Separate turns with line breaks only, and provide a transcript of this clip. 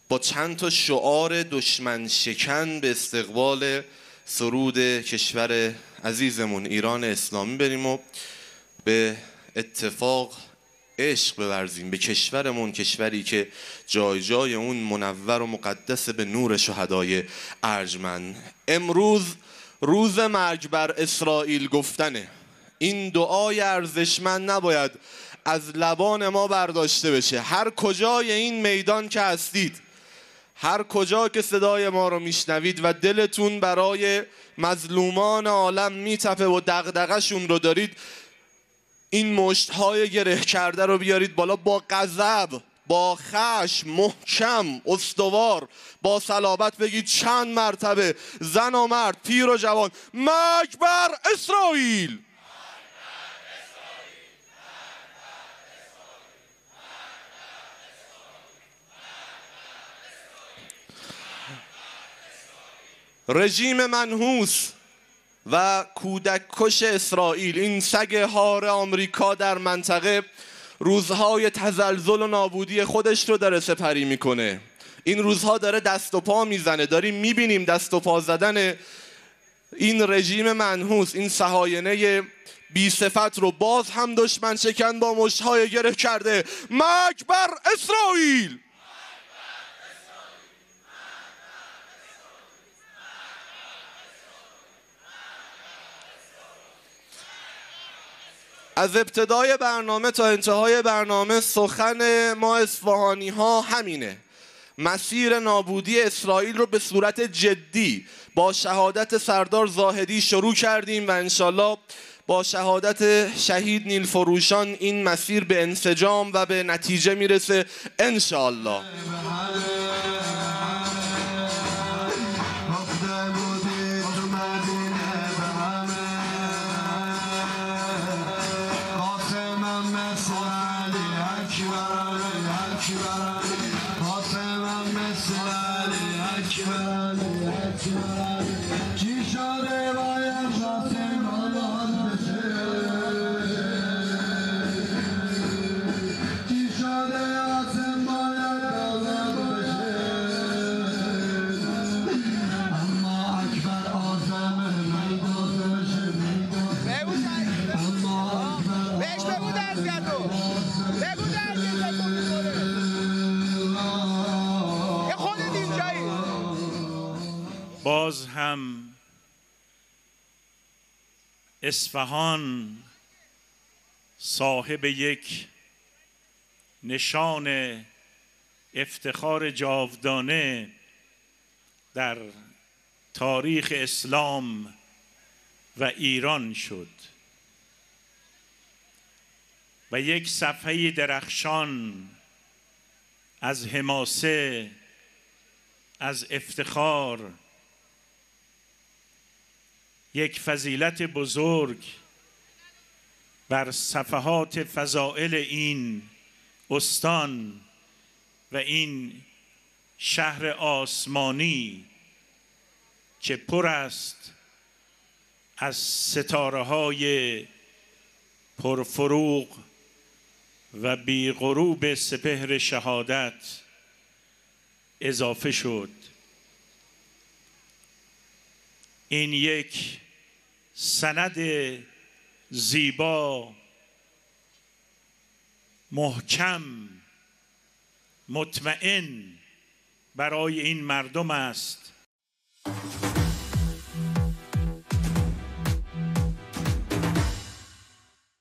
با چند تا شعار دشمن شکن به استقبال سرود کشور عزیزمون ایران اسلامی بریم و به اتفاق عشق بورزیم به کشورمون، کشوری که جای جای اون منور و مقدس به نور شهدای ارجمند. امروز روز مرگ بر اسرائیل گفتنه. این دعای ارزشمند نباید از لبان ما برداشته بشه. هر کجای این میدان که هستید، هر کجا که صدای ما رو میشنوید و دلتون برای مظلومان عالم میتپه و دغدغه‌شون رو دارید، این مشت‌های گره کرده رو بیارید بالا، با غضب، با خشم، محکم، استوار، با صلابت بگید چند مرتبه: زن و مرد، پیر و جوان، مرگ بر اسرائیل. رژیم منحوس و کودک کش اسرائیل، این سگ هار آمریکا در منطقه، روزهای تزلزل و نابودی خودش رو داره سپری میکنه. این روزها داره دست و پا میزنه. داریم میبینیم دست و پا زدن این رژیم منحوس، این صهاینه بی صفت رو باز هم دشمن شکن با مشت‌های گره کرده. مرگ بر اسرائیل. از ابتدای برنامه تا انتهای برنامه سخن ما اصفهانی ها همینه. مسیر نابودی اسرائیل رو به صورت جدی با شهادت سردار زاهدی شروع کردیم و انشالله با شهادت شهید نیل فروشان این مسیر به انسجام و به نتیجه میرسه انشالله.
باز هم اصفهان صاحب یک نشان افتخار جاودانه در تاریخ اسلام و ایران شد و یک صفحه درخشان از حماسه، از افتخار، یک فضیلت بزرگ بر صفحات فضائل این استان و این شهر آسمانی که پر است از ستاره‌های پرفروغ و بی غروب سپهر شهادت اضافه شد. این یک سند زیبا، محکم، مطمئن برای این مردم است